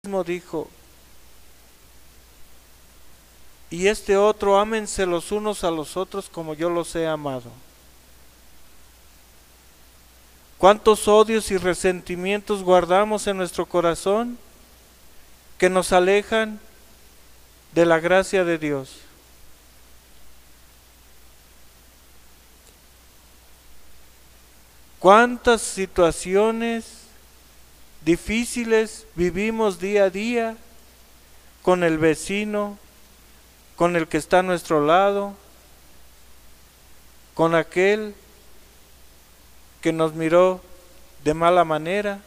mismo dijo, y este otro, ámense los unos a los otros como yo los he amado. ¿Cuántos odios y resentimientos guardamos en nuestro corazón que nos alejan de la gracia de Dios? ¿Cuántas situaciones difíciles vivimos día a día con el vecino, con el que está a nuestro lado, con aquel que nos miró de mala manera,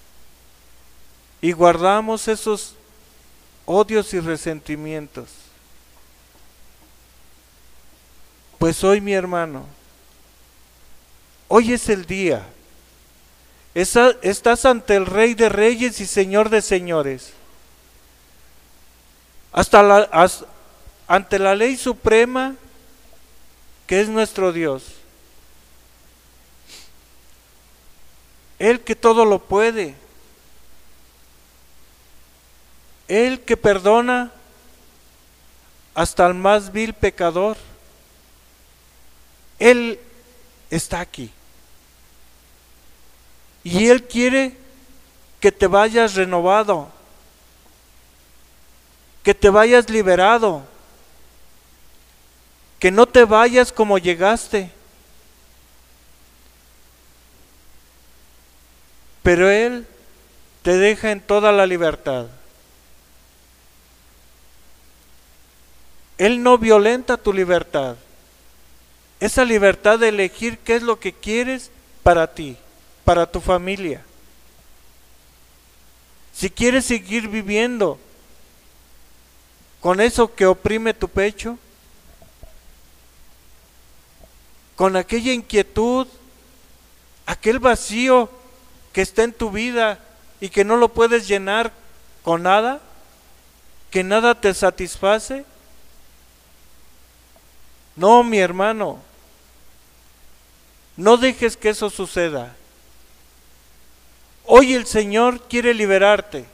y guardamos esos odios y resentimientos? Pues hoy, mi hermano, hoy es el día. Estás ante el Rey de Reyes y Señor de Señores. Ante la ley suprema que es nuestro Dios. Él que todo lo puede. Él que perdona hasta el más vil pecador. Él está aquí. Y Él quiere que te vayas renovado, que te vayas liberado, que no te vayas como llegaste. Pero Él te deja en toda la libertad. Él no violenta tu libertad. Esa libertad de elegir qué es lo que quieres para ti, para tu familia. Si quieres seguir viviendo con eso que oprime tu pecho, con aquella inquietud, aquel vacío que está en tu vida y que no lo puedes llenar con nada, que nada te satisface. No, mi hermano, no dejes que eso suceda. Hoy el Señor quiere liberarte,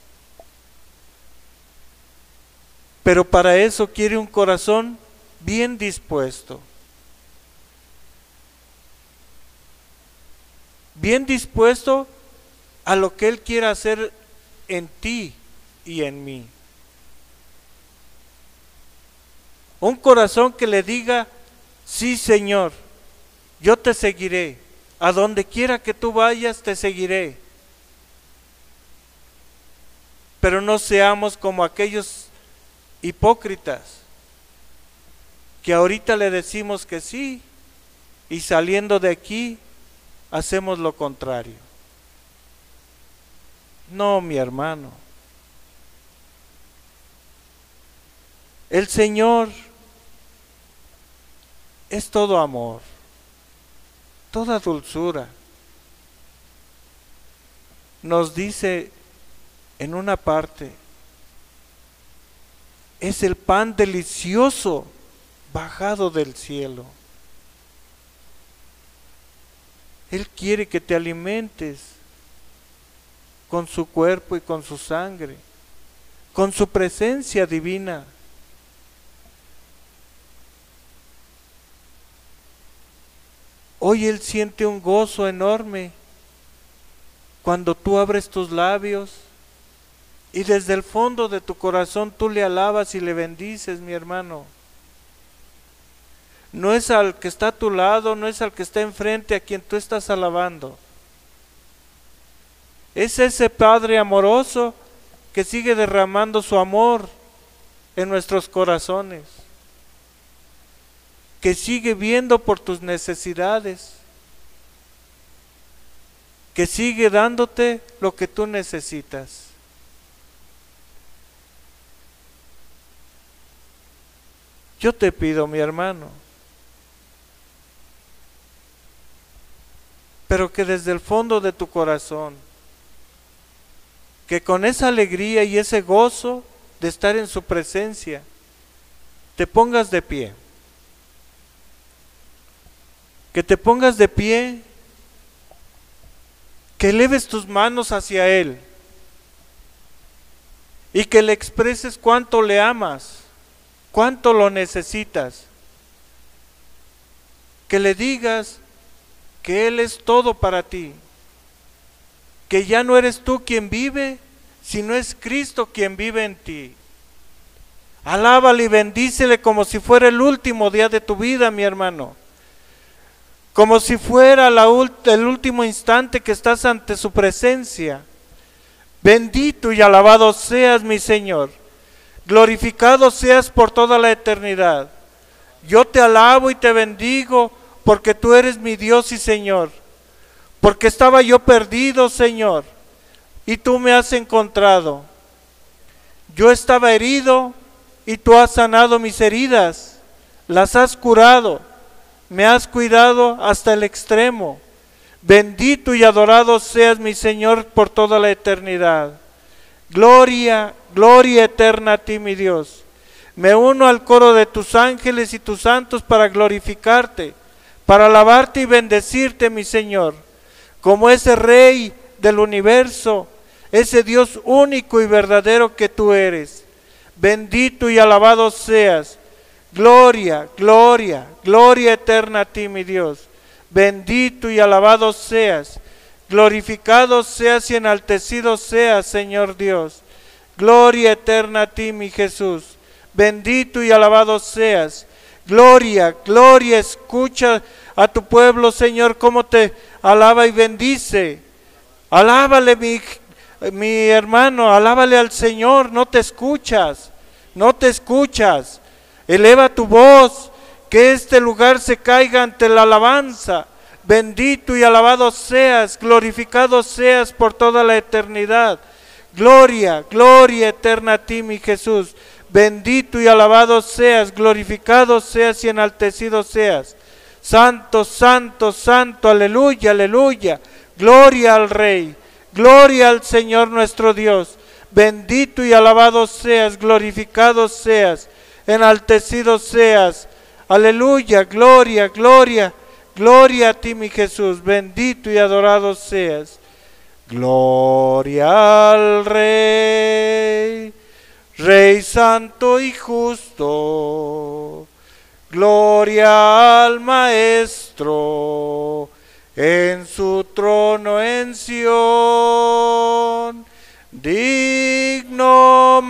pero para eso quiere un corazón bien dispuesto. Bien dispuesto a lo que Él quiera hacer en ti y en mí. Un corazón que le diga, sí, Señor, yo te seguiré. A donde quiera que tú vayas, te seguiré. Pero no seamos como aquellos hipócritas que ahorita le decimos que sí y saliendo de aquí hacemos lo contrario. No, mi hermano. El Señor es todo amor, toda dulzura. Nos dice en una parte, es el pan delicioso bajado del cielo. Él quiere que te alimentes con su cuerpo y con su sangre, con su presencia divina. Hoy Él siente un gozo enorme cuando tú abres tus labios y desde el fondo de tu corazón tú le alabas y le bendices, mi hermano. No es al que está a tu lado, no es al que está enfrente a quien tú estás alabando. Es ese Padre amoroso que sigue derramando su amor en nuestros corazones, que sigue viendo por tus necesidades, que sigue dándote lo que tú necesitas. Yo te pido, mi hermano, pero que desde el fondo de tu corazón, que con esa alegría y ese gozo de estar en su presencia, te pongas de pie. Que te pongas de pie, que eleves tus manos hacia Él y que le expreses cuánto le amas, cuánto lo necesitas, que le digas que Él es todo para ti, que ya no eres tú quien vive, sino es Cristo quien vive en ti. Alábale y bendícele como si fuera el último día de tu vida, mi hermano, como si fuera el último instante que estás ante su presencia. Bendito y alabado seas, mi Señor, glorificado seas por toda la eternidad. Yo te alabo y te bendigo porque tú eres mi Dios y Señor, porque estaba yo perdido, Señor, y tú me has encontrado. Yo estaba herido y tú has sanado mis heridas, las has curado, me has cuidado hasta el extremo. Bendito y adorado seas, mi Señor, por toda la eternidad. Gloria, gloria eterna a ti, mi Dios. Me uno al coro de tus ángeles y tus santos para glorificarte, para alabarte y bendecirte, mi Señor, como ese Rey del universo, ese Dios único y verdadero que tú eres. Bendito y alabado seas. Gloria, gloria, gloria eterna a ti, mi Dios. Bendito y alabado seas. Glorificado seas y enaltecido seas, Señor Dios. Gloria eterna a ti, mi Jesús. Bendito y alabado seas. Gloria, gloria, escucha a tu pueblo, Señor, cómo te alaba y bendice. Alábale, mi hermano, alábale al Señor, no te escuchas, no te escuchas. Eleva tu voz, que este lugar se caiga ante la alabanza. Bendito y alabado seas, glorificado seas por toda la eternidad. Gloria, gloria eterna a ti, mi Jesús. Bendito y alabado seas, glorificado seas y enaltecido seas. Santo, santo, santo, aleluya, aleluya. Gloria al Rey, gloria al Señor nuestro Dios. Bendito y alabado seas, glorificado seas, enaltecido seas. Aleluya, gloria, gloria, gloria a ti, mi Jesús. Bendito y adorado seas. Gloria al Rey, Rey santo y justo. Gloria al Maestro en su trono en Sión. Digno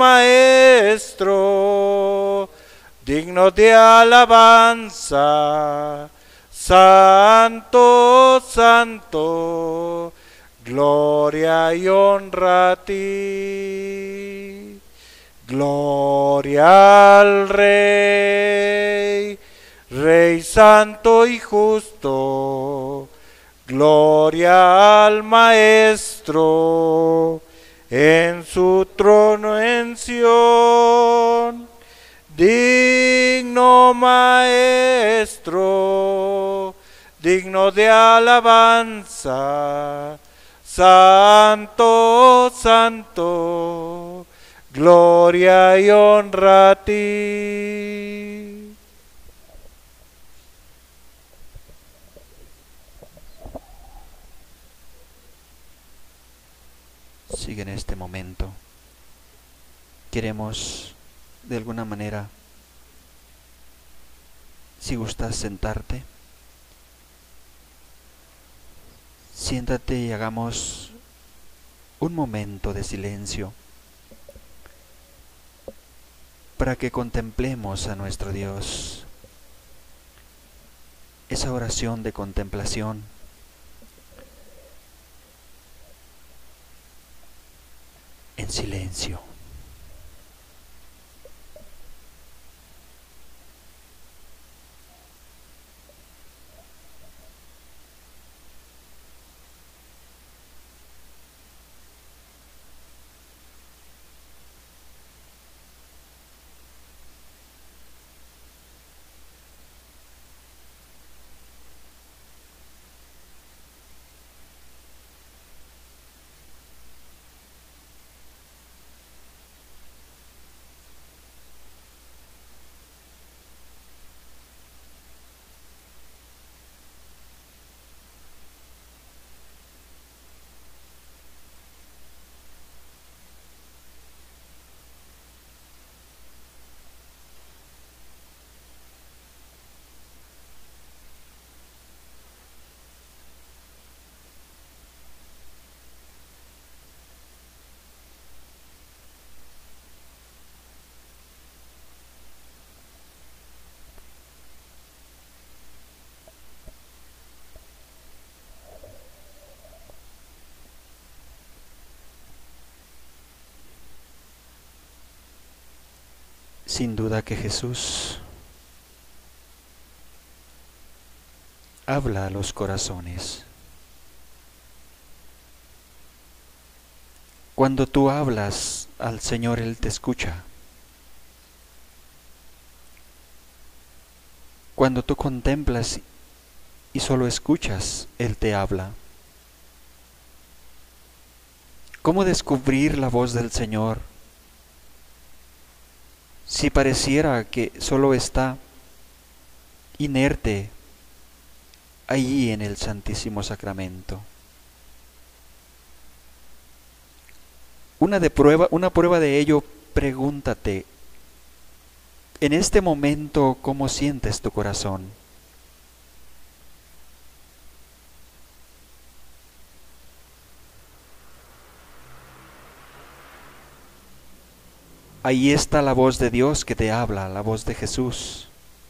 Maestro, digno de alabanza. Santo, santo, gloria y honra a ti. Gloria al Rey, Rey santo y justo. Gloria al Maestro en su trono en Sión. Digno Maestro, digno de alabanza. Santo, santo, gloria y honra a ti. Sigue en este momento. Queremos, de alguna manera, si gustas sentarte, siéntate y hagamos un momento de silencio para que contemplemos a nuestro Dios. Esa oración de contemplación en silencio. Sin duda que Jesús habla a los corazones. Cuando tú hablas al Señor, Él te escucha. Cuando tú contemplas y solo escuchas, Él te habla. ¿Cómo descubrir la voz del Señor si pareciera que solo está inerte allí en el Santísimo Sacramento? Una prueba de ello, pregúntate, en este momento, ¿cómo sientes tu corazón? Ahí está la voz de Dios que te habla, la voz de Jesús.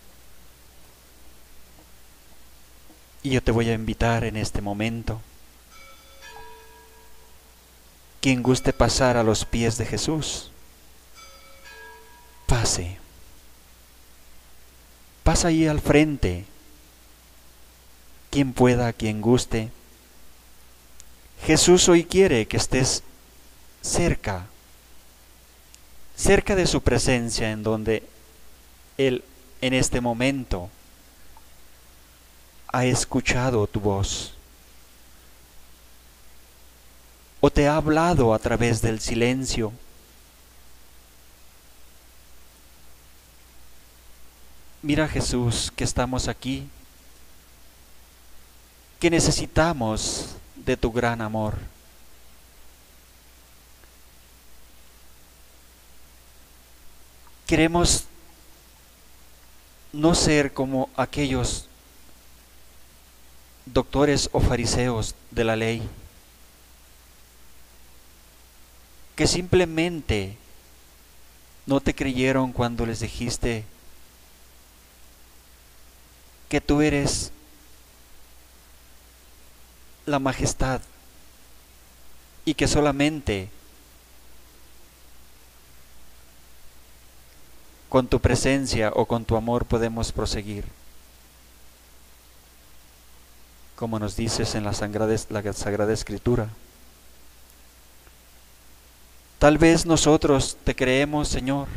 Y yo te voy a invitar en este momento. Quien guste pasar a los pies de Jesús, pase. Pasa ahí al frente. Quien pueda, quien guste. Jesús hoy quiere que estés cerca de su presencia, en donde Él en este momento ha escuchado tu voz o te ha hablado a través del silencio. Mira, Jesús, que estamos aquí, que necesitamos de tu gran amor. Queremos no ser como aquellos doctores o fariseos de la ley, que simplemente no te creyeron cuando les dijiste que tú eres la majestad y que solamente con tu presencia o con tu amor podemos proseguir. Como nos dices en la Sagrada Escritura. Tal vez nosotros te creemos, Señor,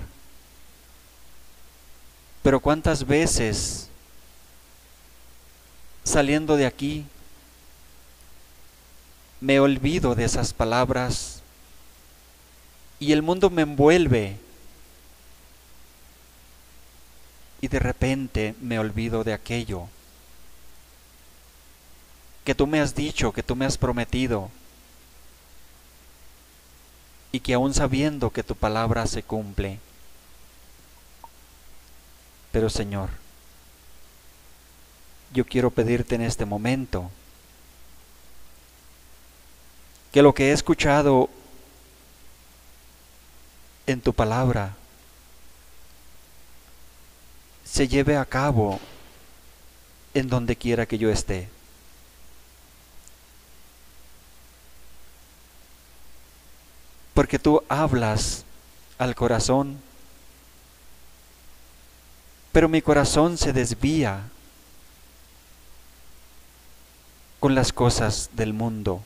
pero ¿cuántas veces saliendo de aquí me olvido de esas palabras y el mundo me envuelve y de repente me olvido de aquello que tú me has dicho, que tú me has prometido, y que aún sabiendo que tu palabra se cumple? Pero Señor, yo quiero pedirte en este momento que lo que he escuchado en tu palabra se lleve a cabo en donde quiera que yo esté. Porque tú hablas al corazón, pero mi corazón se desvía con las cosas del mundo.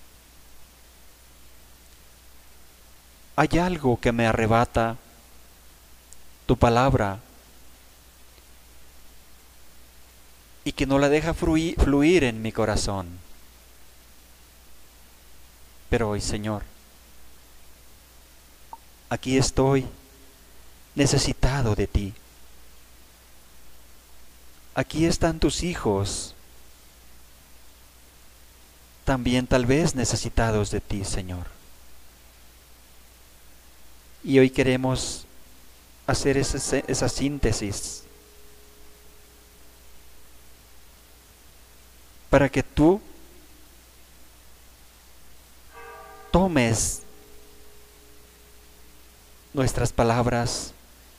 Hay algo que me arrebata tu palabra y que no la deja fluir en mi corazón. Pero hoy, Señor, aquí estoy necesitado de ti. Aquí están tus hijos, también tal vez necesitados de ti, Señor. Y hoy queremos hacer esa síntesis para que tú tomes nuestras palabras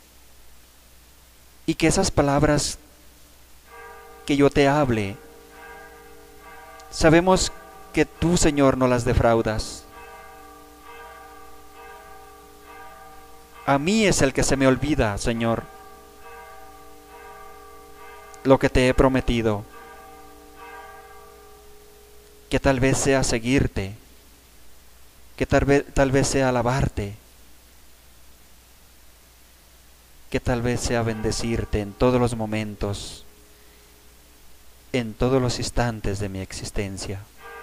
y que esas palabras que yo te hable, sabemos que tú, Señor, no las defraudas. A mí es el que se me olvida, Señor, lo que te he prometido, que tal vez sea seguirte, que tal vez sea alabarte, que tal vez sea bendecirte en todos los momentos, en todos los instantes de mi existencia.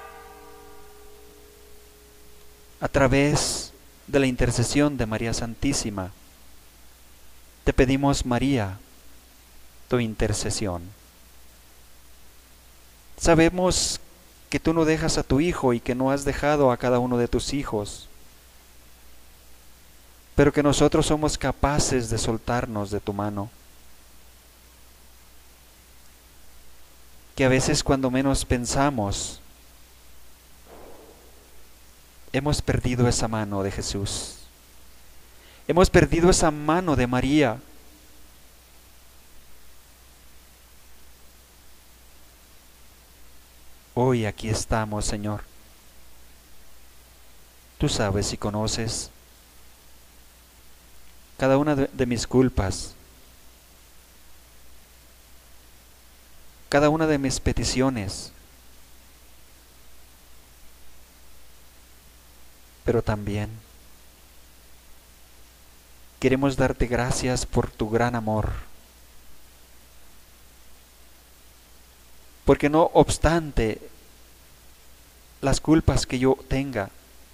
A través de la intercesión de María Santísima, te pedimos, María, tu intercesión. Sabemos que tú no dejas a tu Hijo y que no has dejado a cada uno de tus hijos, pero que nosotros somos capaces de soltarnos de tu mano. Que a veces cuando menos pensamos, hemos perdido esa mano de Jesús. Hemos perdido esa mano de María. Hoy aquí estamos, Señor. Tú sabes y conoces cada una de mis culpas, cada una de mis peticiones, pero también queremos darte gracias por tu gran amor, porque no obstante las culpas que yo tenga,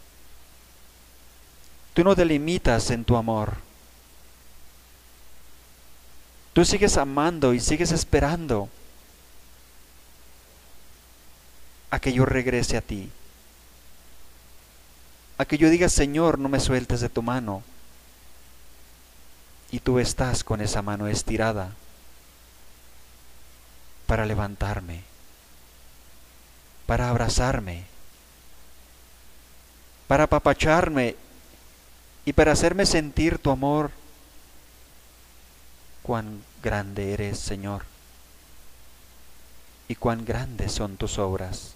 tú no te limitas en tu amor. Tú sigues amando y sigues esperando a que yo regrese a ti, a que yo diga, Señor, no me sueltes de tu mano. Y tú estás con esa mano estirada para levantarme, para abrazarme, para apapacharme y para hacerme sentir tu amor. Cuán grande eres, Señor, y cuán grandes son tus obras.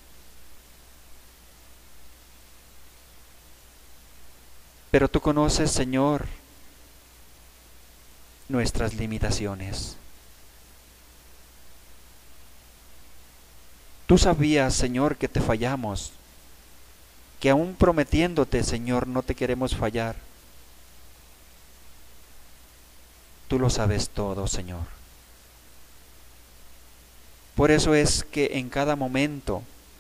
Pero tú conoces, Señor, nuestras limitaciones. Tú sabías, Señor, que te fallamos, que aún prometiéndote, Señor, no te queremos fallar. Tú lo sabes todo, Señor. Por eso es que en cada momento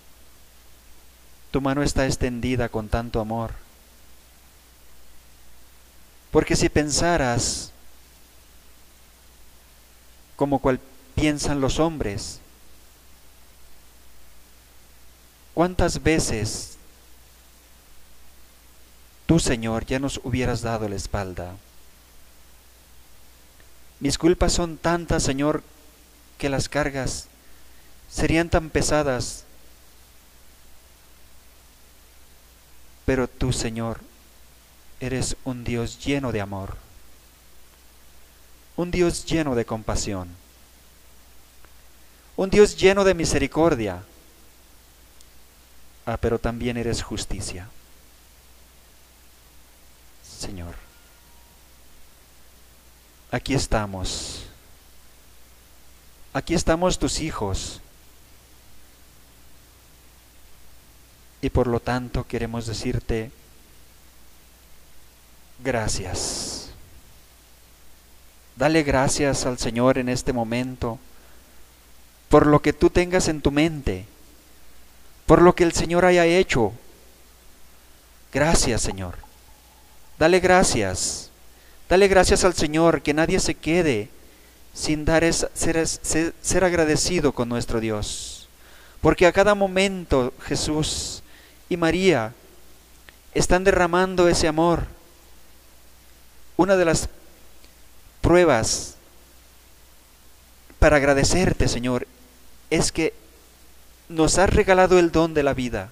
tu mano está extendida con tanto amor. Porque si pensaras como cual piensan los hombres, ¿cuántas veces tú, Señor, ya nos hubieras dado la espalda? Mis culpas son tantas, Señor, que las cargas serían tan pesadas. Pero tú, Señor, eres un Dios lleno de amor, un Dios lleno de compasión, un Dios lleno de misericordia. Pero también eres justicia, Señor. Aquí estamos tus hijos, y por lo tanto queremos decirte gracias. Dale gracias al Señor en este momento por lo que tú tengas en tu mente, por lo que el Señor haya hecho. Gracias, Señor. Dale gracias. Dale gracias al Señor, que nadie se quede sin ser agradecido con nuestro Dios. Porque a cada momento Jesús y María están derramando ese amor. Una de las pruebas para agradecerte, Señor, es que nos has regalado el don de la vida.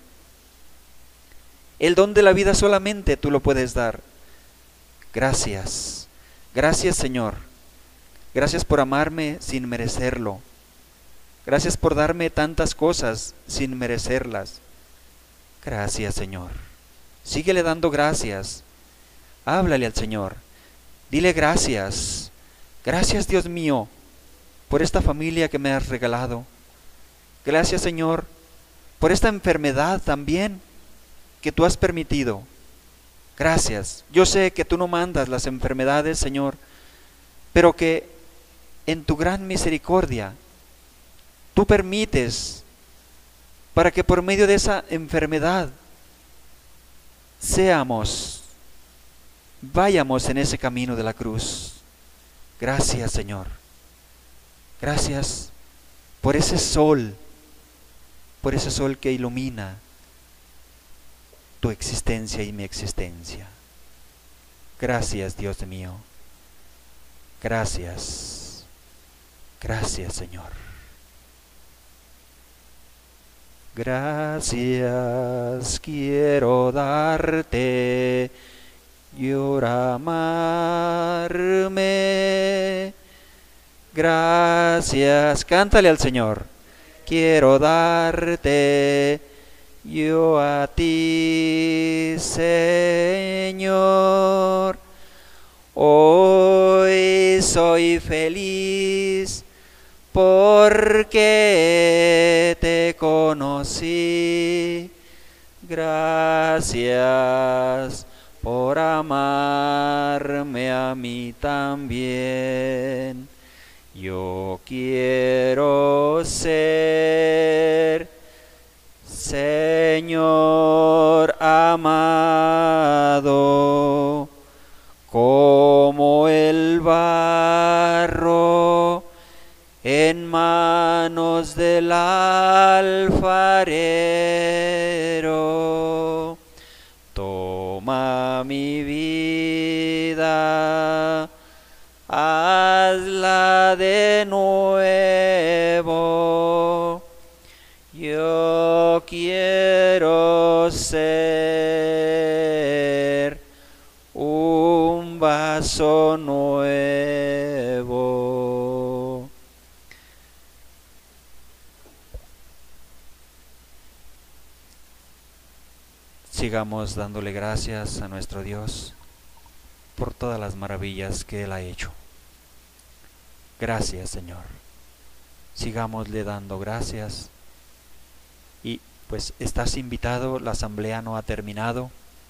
El don de la vida solamente tú lo puedes dar. Gracias. Gracias, Señor. Gracias por amarme sin merecerlo. Gracias por darme tantas cosas sin merecerlas. Gracias, Señor. Síguele dando gracias. Háblale al Señor. Dile gracias. Gracias, Dios mío, por esta familia que me has regalado. Gracias, Señor, por esta enfermedad también que tú has permitido. Gracias. Yo sé que tú no mandas las enfermedades, Señor, pero que en tu gran misericordia tú permites para que por medio de esa enfermedad vayamos en ese camino de la cruz. Gracias, Señor. Gracias por ese sol que ilumina tu existencia y mi existencia. Gracias, Dios mío. Gracias. Gracias, Señor. Gracias quiero darte y amarme. Gracias, cántale al Señor. Quiero darte yo a ti, Señor. Hoy soy feliz porque te conocí. Gracias por amarme a mí también. Yo quiero ser, Señor amado, como el barro en manos del alfarero. Toma mi vida, hazla de nuevo. Yo quiero ser un vaso nuevo. Sigamos dándole gracias a nuestro Dios por todas las maravillas que Él ha hecho. Gracias, Señor. Sigámosle dando gracias. Y pues estás invitado, la asamblea no ha terminado.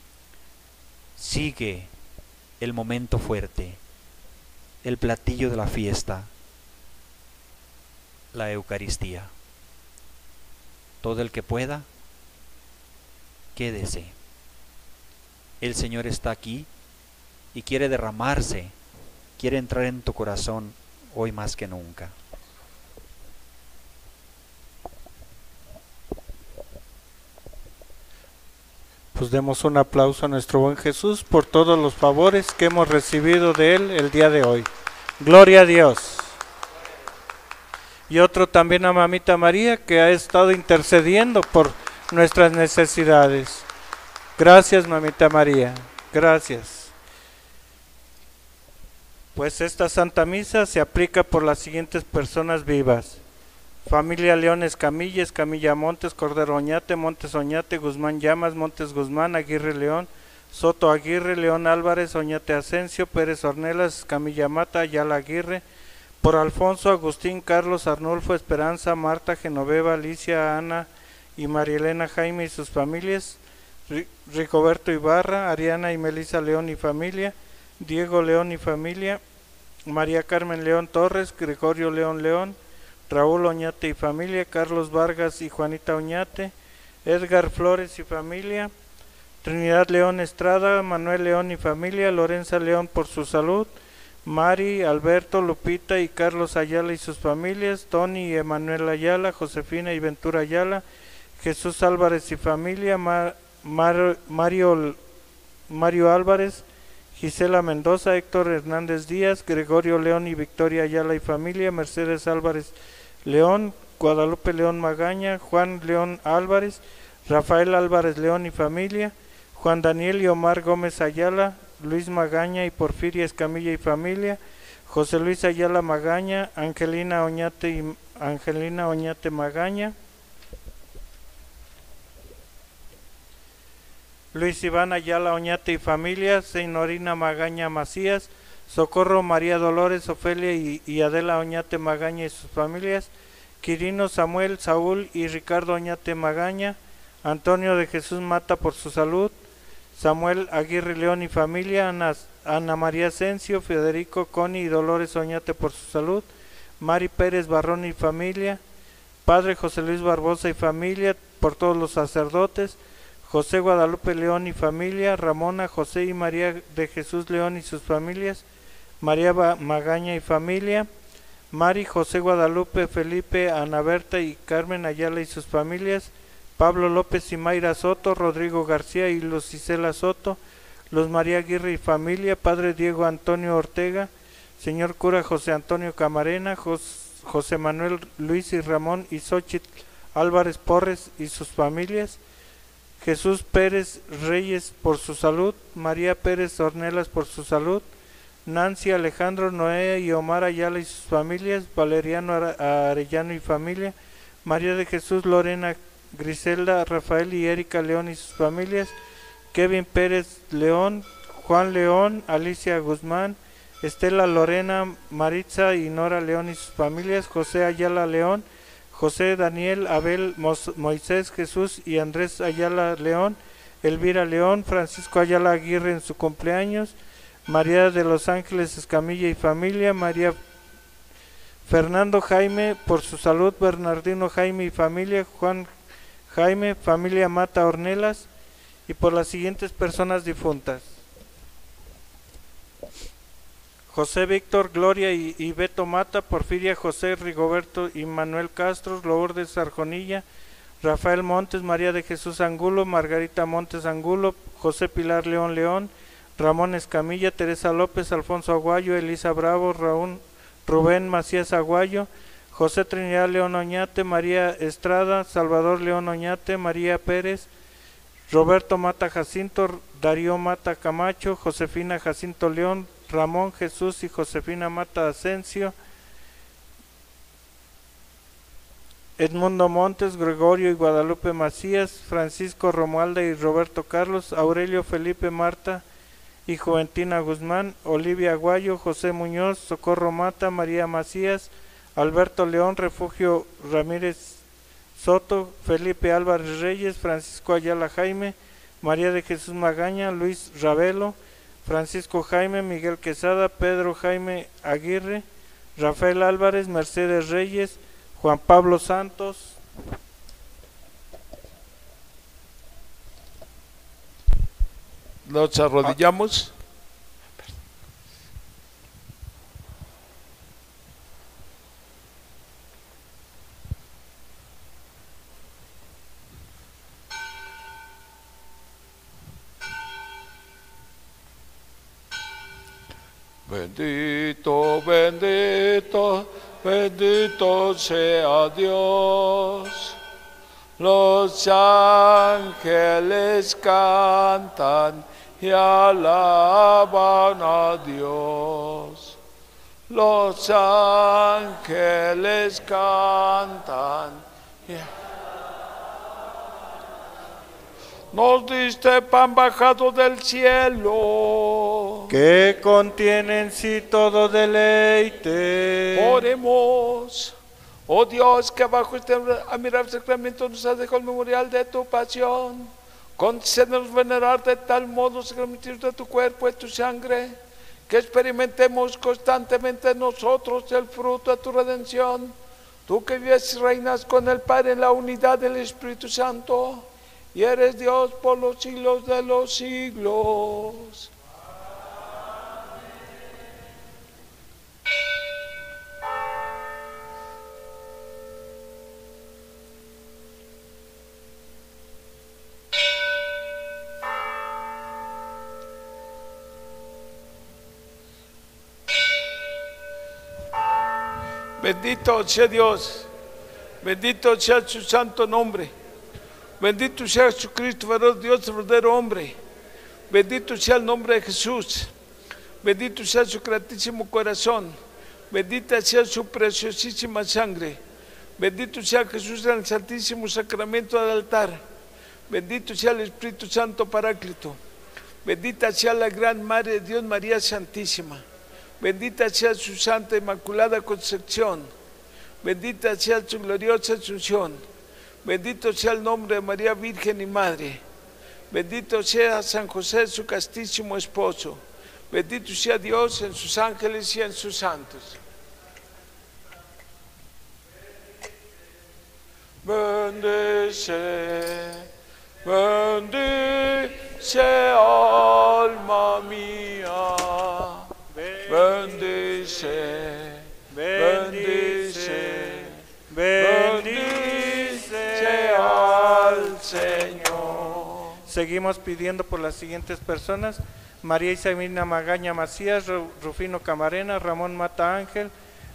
Sigue el momento fuerte, el platillo de la fiesta, la Eucaristía. Todo el que pueda, quédese. El Señor está aquí y quiere derramarse, quiere entrar en tu corazón hoy más que nunca. Pues demos un aplauso a nuestro buen Jesús por todos los favores que hemos recibido de Él el día de hoy. Gloria a Dios. Y otro también a Mamita María, que ha estado intercediendo por nuestras necesidades. Gracias, Mamita María. Gracias. Pues esta Santa Misa se aplica por las siguientes personas vivas: familia León Escamilla, Escamilla Montes, Cordero Oñate, Montes Oñate, Guzmán Llamas, Montes Guzmán, Aguirre León, Soto Aguirre, León Álvarez, Oñate Asensio, Pérez Ornelas, Escamilla Mata, Ayala Aguirre, por Alfonso, Agustín, Carlos, Arnulfo, Esperanza, Marta, Genoveva, Alicia, Ana y María Elena Jaime y sus familias, Ricoberto Ibarra, Ariana y Melisa León y familia, Diego León y familia, María Carmen León Torres, Gregorio León León, Raúl Oñate y familia, Carlos Vargas y Juanita Oñate, Edgar Flores y familia, Trinidad León Estrada, Manuel León y familia, Lorenza León por su salud, Mari, Alberto, Lupita y Carlos Ayala y sus familias, Tony y Emanuel Ayala, Josefina y Ventura Ayala, Jesús Álvarez y familia, Mario Álvarez, Gisela Mendoza, Héctor Hernández Díaz, Gregorio León y Victoria Ayala y familia, Mercedes Álvarez León, Guadalupe León Magaña, Juan León Álvarez, Rafael Álvarez León y familia, Juan Daniel y Omar Gómez Ayala, Luis Magaña y Porfiria Escamilla y familia, José Luis Ayala Magaña, Angelina Oñate Magaña, Luis Iván Ayala Oñate y familia, Seinorina Magaña Macías, Socorro María Dolores, Ofelia y Adela Oñate Magaña y sus familias, Quirino, Samuel, Saúl y Ricardo Oñate Magaña, Antonio de Jesús Mata por su salud, Samuel Aguirre León y familia, Ana María Asensio, Federico Coni y Dolores Oñate por su salud, Mari Pérez Barrón y familia, Padre José Luis Barbosa y familia, por todos los sacerdotes, José Guadalupe León y familia, Ramona, José y María de Jesús León y sus familias, María Magaña y familia, Mari, José Guadalupe, Felipe, Ana Berta y Carmen Ayala y sus familias, Pablo López y Mayra Soto, Rodrigo García y Lucicela Soto, Luz María Aguirre y familia, Padre Diego Antonio Ortega, Señor Cura José Antonio Camarena, José Manuel Luis y Ramón y Xochitl Álvarez Porres y sus familias, Jesús Pérez Reyes por su salud, María Pérez Ornelas por su salud, Nancy Alejandro Noé y Omar Ayala y sus familias, Valeriano Arellano y familia, María de Jesús Lorena Griselda Rafael y Erika León y sus familias, Kevin Pérez León, Juan León, Alicia Guzmán, Estela Lorena Maritza y Nora León y sus familias, José Ayala León, José Daniel Abel Moisés Jesús y Andrés Ayala León, Elvira León, Francisco Ayala Aguirre en su cumpleaños, María de los Ángeles Escamilla y familia, María Fernando Jaime por su salud, Bernardino Jaime y familia, Juan Jaime, familia Mata Ornelas, y por las siguientes personas difuntas: José Víctor, Gloria y Beto Mata, Porfiria José, Rigoberto y Manuel Castro, Lourdes Arjonilla, Rafael Montes, María de Jesús Angulo, Margarita Montes Angulo, José Pilar León León, Ramón Escamilla, Teresa López, Alfonso Aguayo, Elisa Bravo, Rubén Macías Aguayo, José Trinidad León Oñate, María Estrada, Salvador León Oñate, María Pérez, Roberto Mata Jacinto, Darío Mata Camacho, Josefina Jacinto León, Ramón Jesús y Josefina Mata Asensio, Edmundo Montes, Gregorio y Guadalupe Macías, Francisco Romualda y Roberto Carlos, Aurelio Felipe Marta y Juventina Guzmán, Olivia Aguayo, José Muñoz, Socorro Mata, María Macías, Alberto León, Refugio Ramírez Soto, Felipe Álvarez Reyes, Francisco Ayala Jaime, María de Jesús Magaña, Luis Ravelo, Francisco Jaime, Miguel Quesada, Pedro Jaime Aguirre, Rafael Álvarez, Mercedes Reyes, Juan Pablo Santos. Nos arrodillamos. Bendito, bendito, bendito sea Dios. Los ángeles cantan y alaban a Dios. Los ángeles cantan y nos diste pan bajado del cielo, que contiene en sí todo deleite. Oremos. Oh Dios, que bajo este admirable sacramento nos has dejado el memorial de tu pasión, concédenos venerar de tal modo los sacramentos de tu cuerpo y tu sangre, que experimentemos constantemente en nosotros el fruto de tu redención. Tú que vives y reinas con el Padre en la unidad del Espíritu Santo, y eres Dios por los siglos de los siglos. Bendito sea Dios, bendito sea su santo nombre, bendito sea Jesucristo, verdadero Dios, verdadero hombre, bendito sea el nombre de Jesús, bendito sea su gratísimo corazón, bendita sea su preciosísima sangre, bendito sea Jesús en el santísimo sacramento del altar, bendito sea el Espíritu Santo Paráclito, bendita sea la gran Madre de Dios, María Santísima, Bendita sea su santa inmaculada concepción. Bendita sea su gloriosa asunción. Bendito sea el nombre de María Virgen y Madre. Bendito sea San José, su castísimo esposo. Bendito sea Dios en sus ángeles y en sus santos. Bendice, bendice alma mía. Bendice, bendice, bendice al Señor. Seguimos pidiendo por las siguientes personas: María Isabelina Magaña Macías, Rufino Camarena, Ramón Mata Ángel,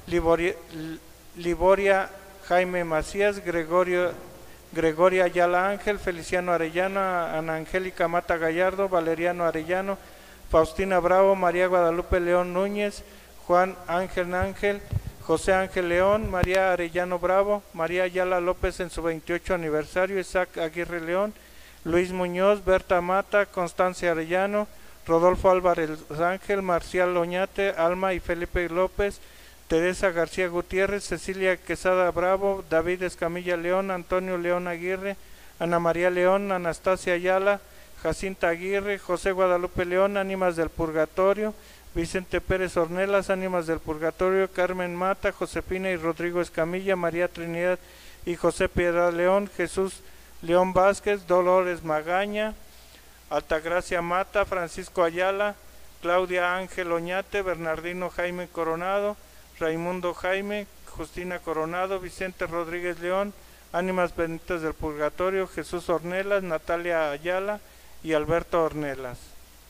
Liboria Jaime Macías, Gregoria Ayala Ángel, Feliciano Arellano, Ana Angélica Mata Gallardo, Valeriano Arellano, Faustina Bravo, María Guadalupe León Núñez, Juan Ángel, José Ángel León, María Arellano Bravo, María Ayala López en su 28 aniversario, Isaac Aguirre León, Luis Muñoz, Berta Mata, Constancia Arellano, Rodolfo Álvarez Ángel, Marcial Oñate, Alma y Felipe López, Teresa García Gutiérrez, Cecilia Quesada Bravo, David Escamilla León, Antonio León Aguirre, Ana María León, Anastasia Ayala, Jacinta Aguirre, José Guadalupe León, Ánimas del Purgatorio, Vicente Pérez Ornelas, Ánimas del Purgatorio, Carmen Mata, Josefina y Rodrigo Escamilla, María Trinidad y José Piedad León, Jesús León Vázquez, Dolores Magaña, Altagracia Mata, Francisco Ayala, Claudia Ángel Oñate, Bernardino Jaime Coronado, Raimundo Jaime, Justina Coronado, Vicente Rodríguez León, Ánimas Benditas del Purgatorio, Jesús Ornelas, Natalia Ayala y Alberto Ornelas.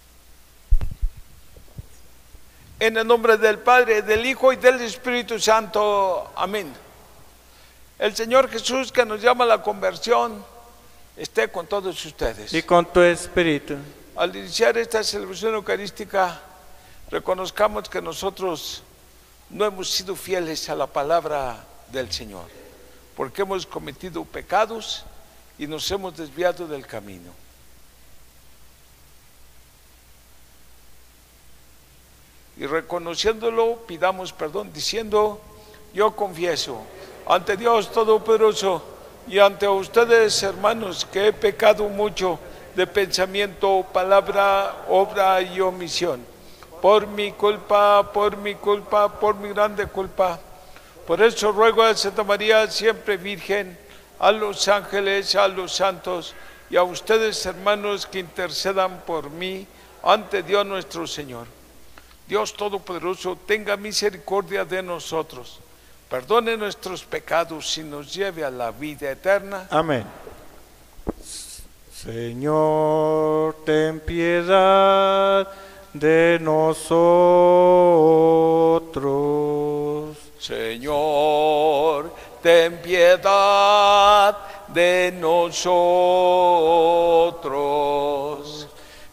En el nombre del Padre, del Hijo y del Espíritu Santo. Amén. El Señor Jesús, que nos llama a la conversión, esté con todos ustedes. Y con tu espíritu. Al iniciar esta celebración eucarística, reconozcamos que nosotros no hemos sido fieles a la palabra del Señor, porque hemos cometido pecados y nos hemos desviado del camino. Y reconociéndolo, pidamos perdón diciendo: yo confieso ante Dios Todopoderoso y ante ustedes, hermanos, que he pecado mucho de pensamiento, palabra, obra y omisión. Por mi culpa, por mi grande culpa. Por eso ruego a Santa María, siempre Virgen, a los ángeles, a los santos y a ustedes, hermanos, que intercedan por mí ante Dios nuestro Señor. Dios Todopoderoso, tenga misericordia de nosotros, perdone nuestros pecados y nos lleve a la vida eterna. Amén. Señor, ten piedad de nosotros. Señor, ten piedad de nosotros.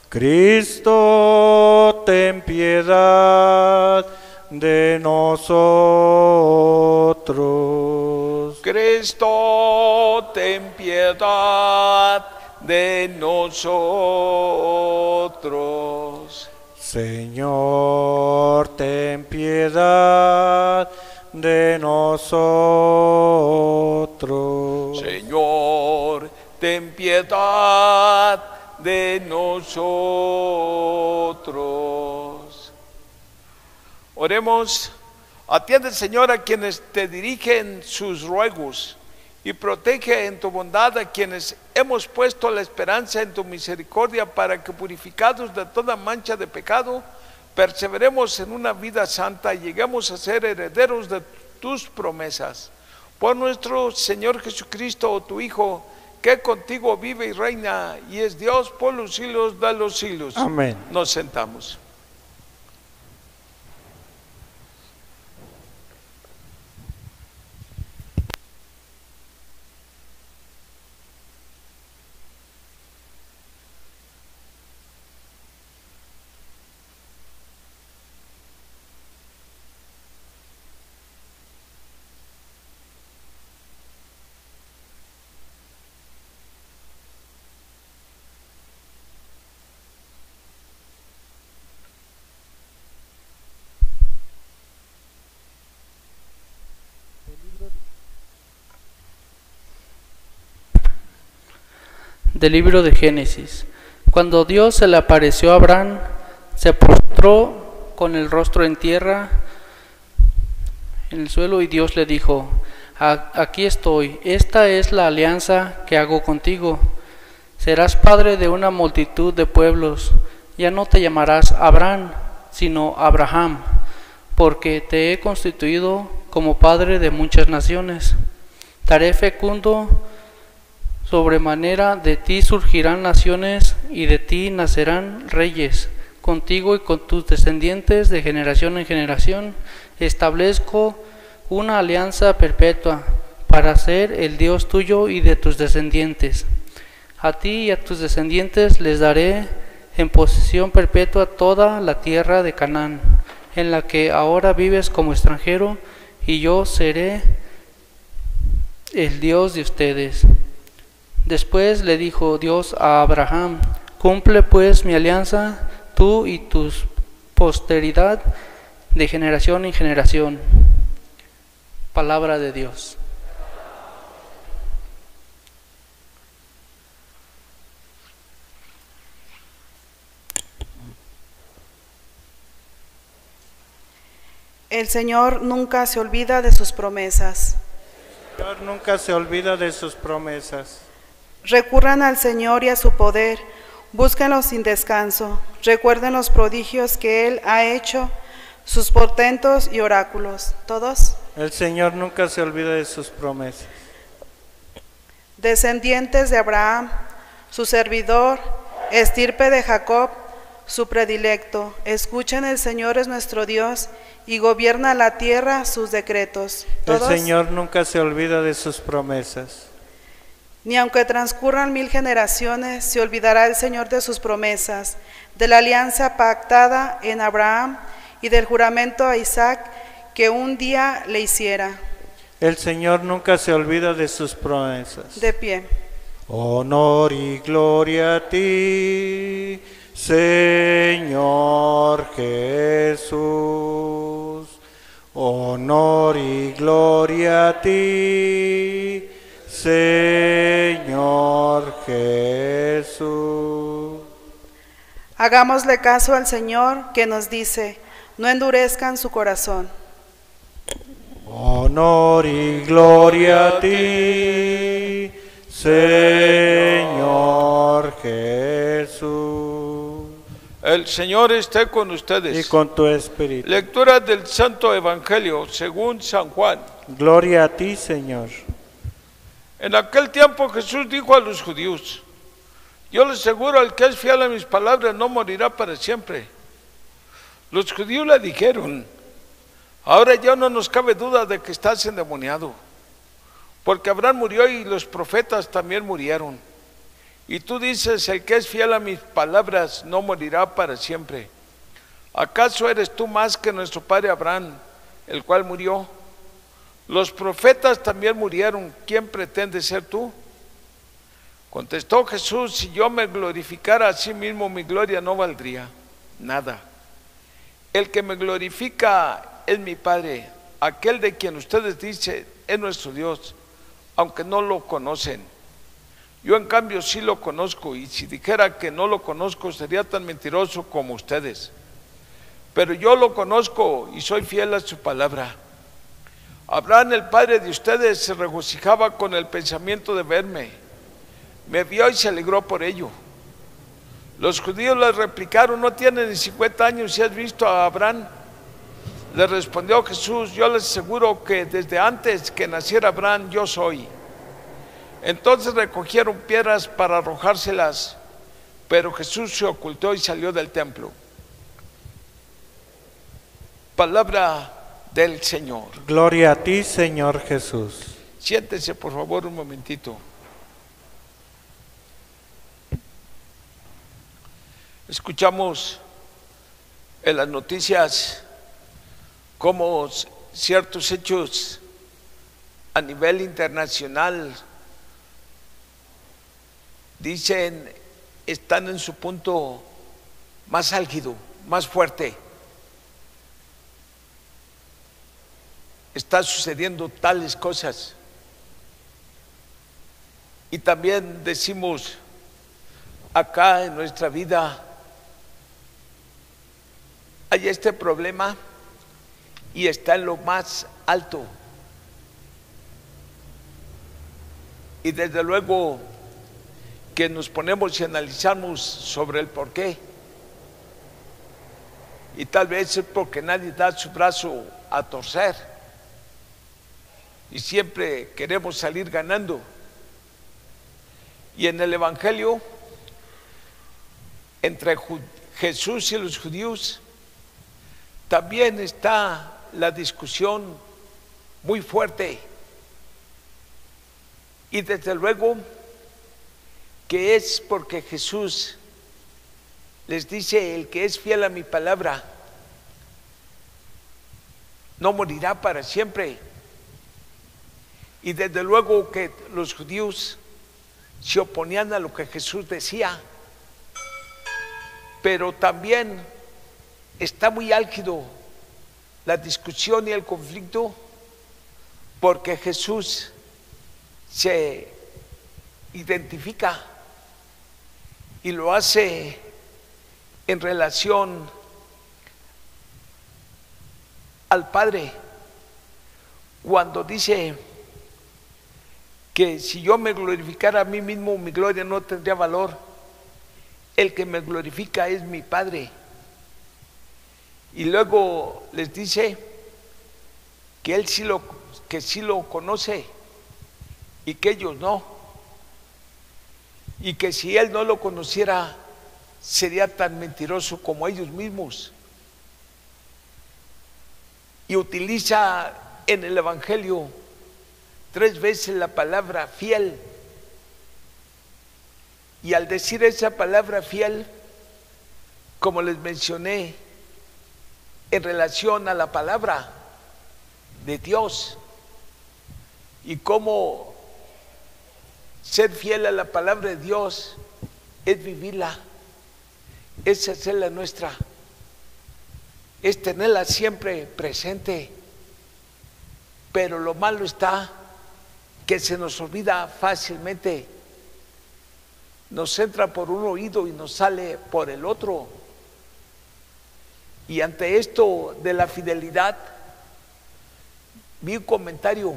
Cristo, ten piedad de nosotros. Cristo, ten piedad de nosotros. Señor, ten piedad de nosotros. Señor, ten piedad de nosotros. Oremos. Atiende, Señor, a quienes te dirigen sus ruegos y protege en tu bondad a quienes hemos puesto la esperanza en tu misericordia, para que, purificados de toda mancha de pecado, perseveremos en una vida santa y lleguemos a ser herederos de tus promesas. Por nuestro Señor Jesucristo, tu Hijo, que contigo vive y reina y es Dios por los siglos de los siglos. Amén. Nos sentamos. del libro de Génesis. Cuando Dios se le apareció a Abraham, se postró con el rostro en tierra, en el suelo, y Dios le dijo: aquí estoy, esta es la alianza que hago contigo. Serás padre de una multitud de pueblos. Ya no te llamarás Abraham, sino Abraham, porque te he constituido como padre de muchas naciones. Te haré fecundo sobremanera, de ti surgirán naciones y de ti nacerán reyes. Contigo y con tus descendientes de generación en generación establezco una alianza perpetua para ser el Dios tuyo y de tus descendientes. A ti y a tus descendientes les daré en posesión perpetua toda la tierra de Canaán, en la que ahora vives como extranjero, y yo seré el Dios de ustedes. Después le dijo Dios a Abraham: cumple pues mi alianza, tú y tu posteridad de generación en generación. Palabra de Dios. El Señor nunca se olvida de sus promesas. El Señor nunca se olvida de sus promesas. Recurran al Señor y a su poder, búsquenlo sin descanso, recuerden los prodigios que Él ha hecho, sus portentos y oráculos. ¿Todos? El Señor nunca se olvida de sus promesas. Descendientes de Abraham, su servidor, estirpe de Jacob, su predilecto, escuchen: el Señor es nuestro Dios y gobierna la tierra sus decretos. ¿Todos? El Señor nunca se olvida de sus promesas. Ni aunque transcurran 1000 generaciones, se olvidará el Señor de sus promesas, de la alianza pactada en Abraham y del juramento a Isaac que un día le hiciera. El Señor nunca se olvida de sus promesas. De pie. Honor y gloria a ti, Señor Jesús. Honor y gloria a ti, Señor Jesús. Hagámosle caso al Señor que nos dice: no endurezcan su corazón. Honor y gloria a ti, Señor Jesús. El Señor esté con ustedes. Y con tu espíritu. Lectura del Santo Evangelio según San Juan. Gloria a ti, Señor. En aquel tiempo Jesús dijo a los judíos: yo les aseguro, al que es fiel a mis palabras no morirá para siempre. Los judíos le dijeron: ahora ya no nos cabe duda de que estás endemoniado, porque Abraham murió y los profetas también murieron. Y tú dices: el que es fiel a mis palabras no morirá para siempre. ¿Acaso eres tú más que nuestro padre Abraham, el cual murió? Los profetas también murieron. ¿Quién pretende ser tú? Contestó Jesús: si yo me glorificara a sí mismo, mi gloria no valdría nada. El que me glorifica es mi Padre, aquel de quien ustedes dicen es nuestro Dios, aunque no lo conocen. Yo en cambio sí lo conozco, y si dijera que no lo conozco sería tan mentiroso como ustedes. Pero yo lo conozco y soy fiel a su palabra. Abraham, el padre de ustedes, se regocijaba con el pensamiento de verme. Me vio y se alegró por ello. Los judíos le replicaron: no tiene ni 50 años y has visto a Abraham. Le respondió Jesús: yo les aseguro que desde antes que naciera Abraham yo soy. Entonces recogieron piedras para arrojárselas, pero Jesús se ocultó y salió del templo. Palabra del Señor. Gloria a ti, Señor Jesús. Siéntese por favor un momentito. Escuchamos en las noticias cómo ciertos hechos a nivel internacional dicen están en su punto más álgido, más fuerte. Está sucediendo tales cosas. Y también decimos acá en nuestra vida hay este problema y está en lo más alto. Y desde luego que nos ponemos y analizamos sobre el por qué. Y tal vez es porque nadie da su brazo a torcer. Y siempre queremos salir ganando. Y en el Evangelio, entre Jesús y los judíos, también está la discusión muy fuerte. Y desde luego que es porque Jesús les dice: el que es fiel a mi palabra no morirá para siempre. Y desde luego que los judíos se oponían a lo que Jesús decía, pero también está muy álgido la discusión y el conflicto porque Jesús se identifica y lo hace en relación al Padre, cuando dice que si yo me glorificara a mí mismo, mi gloria no tendría valor. El que me glorifica es mi Padre. Y luego les dice que él sí lo conoce y que ellos no, y que si él no lo conociera sería tan mentiroso como ellos mismos. Y utiliza en el Evangelio 3 veces la palabra fiel, y al decir esa palabra fiel, como les mencioné, en relación a la palabra de Dios y cómo ser fiel a la palabra de Dios es vivirla, es hacerla nuestra, es tenerla siempre presente. Pero lo malo está que se nos olvida fácilmente, nos entra por un oído y nos sale por el otro. Y ante esto de la fidelidad, vi un comentario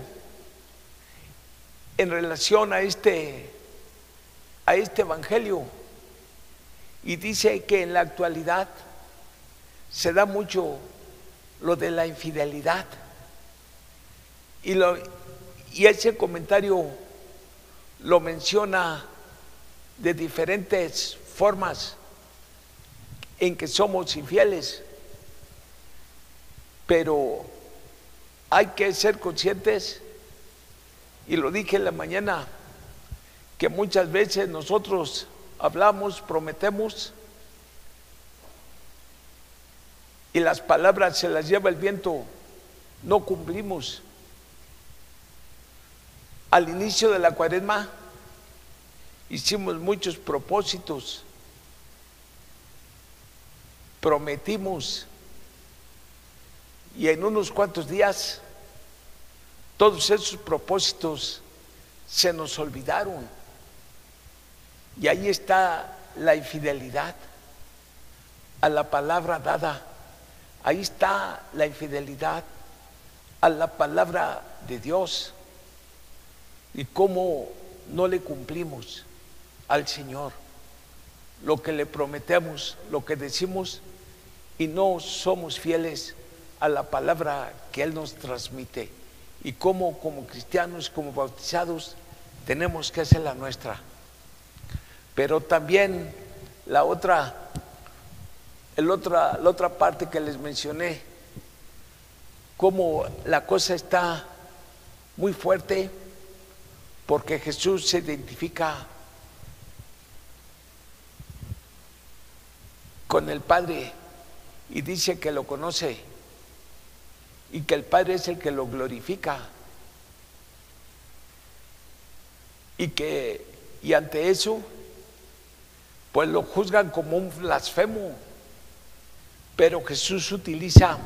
en relación a este evangelio, y dice que en la actualidad se da mucho lo de la infidelidad, y ese comentario lo menciona de diferentes formas en que somos infieles, pero hay que ser conscientes, y lo dije en la mañana, que muchas veces nosotros hablamos, prometemos, y las palabras se las lleva el viento, no cumplimos. Al inicio de la Cuaresma hicimos muchos propósitos, prometimos, y en unos cuantos días todos esos propósitos se nos olvidaron. Y ahí está la infidelidad a la palabra dada. Ahí está la infidelidad a la palabra de Dios. Y cómo no le cumplimos al Señor lo que le prometemos, lo que decimos, y no somos fieles a la palabra que Él nos transmite. Y cómo como cristianos, como bautizados, tenemos que hacer la nuestra. Pero también la otra parte que les mencioné, cómo la cosa está muy fuerte, porque Jesús se identifica con el Padre y dice que lo conoce y que el Padre es el que lo glorifica, y ante eso pues lo juzgan como un blasfemo. Pero Jesús utiliza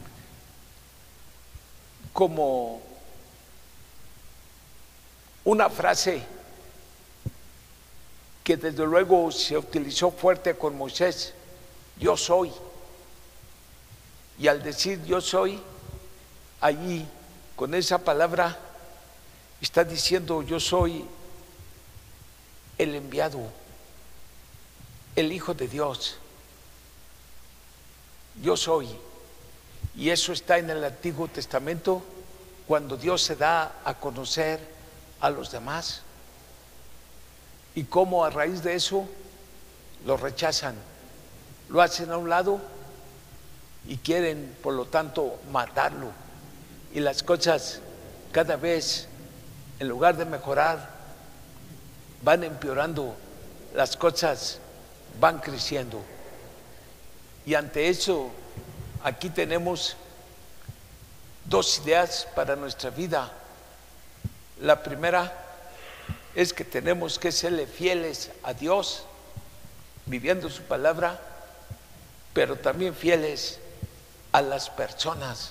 como una frase que desde luego se utilizó fuerte con Moisés, yo soy. Y al decir yo soy, allí con esa palabra está diciendo yo soy el enviado, el Hijo de Dios. Yo soy. Y eso está en el Antiguo Testamento cuando Dios se da a conocer a los demás. Y cómo a raíz de eso lo rechazan, lo hacen a un lado y quieren, por lo tanto, matarlo. Y las cosas cada vez, en lugar de mejorar, van empeorando, las cosas van creciendo. Y ante eso, aquí tenemos dos ideas para nuestra vida. La primera es que tenemos que serle fieles a Dios, viviendo su palabra, pero también fieles a las personas.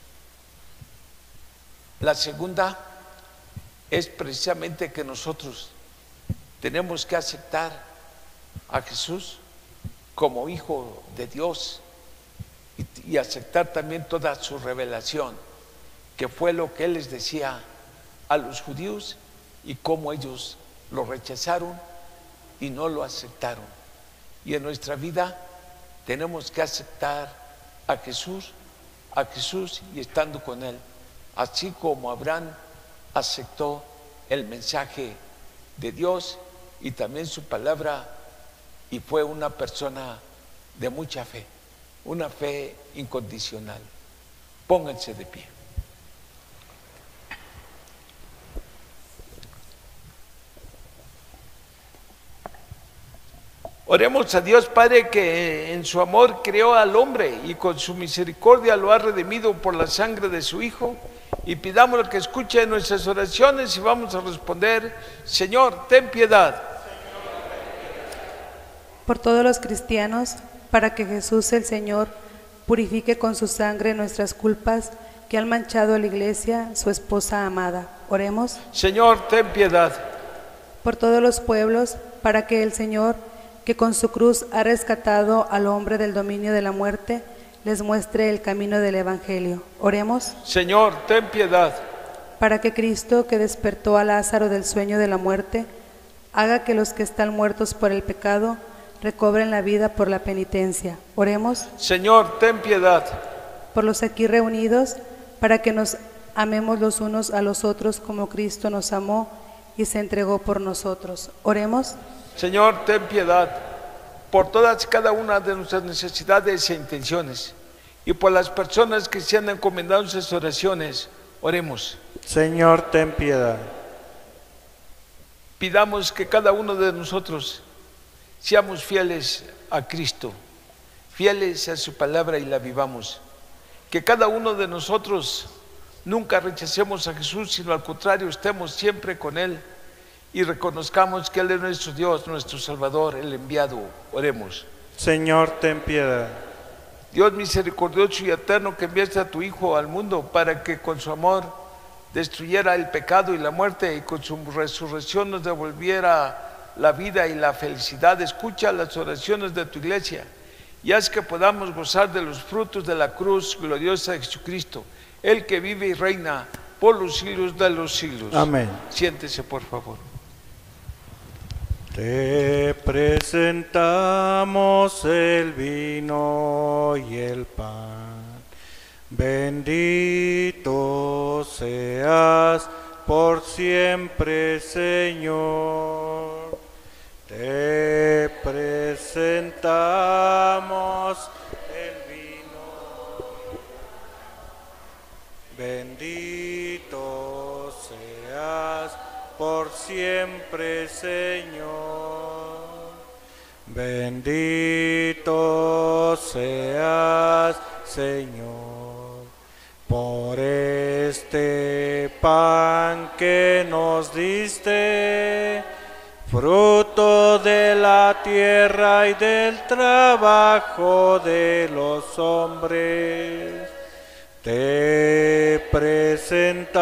La segunda es precisamente que nosotros tenemos que aceptar a Jesús como Hijo de Dios y aceptar también toda su revelación, que fue lo que Él les decía a los judíos y cómo ellos lo rechazaron y no lo aceptaron. Y en nuestra vida tenemos que aceptar a Jesús y estando con Él, así como Abraham aceptó el mensaje de Dios y también su palabra, y fue una persona de mucha fe, una fe incondicional. Pónganse de pie. Oremos a Dios Padre, que en su amor creó al hombre y con su misericordia lo ha redimido por la sangre de su Hijo, y pidamos que escuche nuestras oraciones y vamos a responder: Señor, ten piedad. Por todos los cristianos, para que Jesús el Señor purifique con su sangre nuestras culpas que han manchado a la Iglesia, su esposa amada. Oremos. Señor, ten piedad. Por todos los pueblos, para que el Señor, que con su cruz ha rescatado al hombre del dominio de la muerte, les muestre el camino del Evangelio. Oremos. Señor, ten piedad. Para que Cristo, que despertó a Lázaro del sueño de la muerte, haga que los que están muertos por el pecado recobren la vida por la penitencia. Oremos. Señor, ten piedad. Por los aquí reunidos, para que nos amemos los unos a los otros como Cristo nos amó y se entregó por nosotros. Oremos. Señor, ten piedad por todas y cada una de nuestras necesidades e intenciones, y por las personas que se han encomendado en sus oraciones. Oremos. Señor, ten piedad. Pidamos que cada uno de nosotros seamos fieles a Cristo, fieles a su palabra y la vivamos. Que cada uno de nosotros nunca rechacemos a Jesús, sino al contrario, estemos siempre con Él y reconozcamos que Él es nuestro Dios, nuestro Salvador, el enviado. Oremos. Señor, ten piedad. Dios misericordioso y eterno, que enviaste a tu Hijo al mundo para que con su amor destruyera el pecado y la muerte, y con su resurrección nos devolviera la vida y la felicidad, escucha las oraciones de tu Iglesia y haz que podamos gozar de los frutos de la cruz gloriosa de Jesucristo, el que vive y reina por los siglos de los siglos. Amén. Siéntese, por favor. Te presentamos el vino y el pan. Bendito seas por siempre, Señor. Te presentamos el vino. Bendito seas por siempre, Señor. Bendito seas, Señor, por este pan que nos diste, fruto de la tierra y del trabajo de los hombres. Te